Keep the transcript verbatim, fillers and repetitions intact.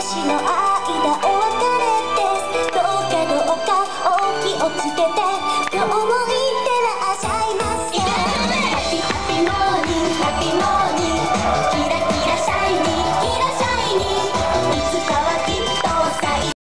の間お別れです。どうかどうかお気をつけて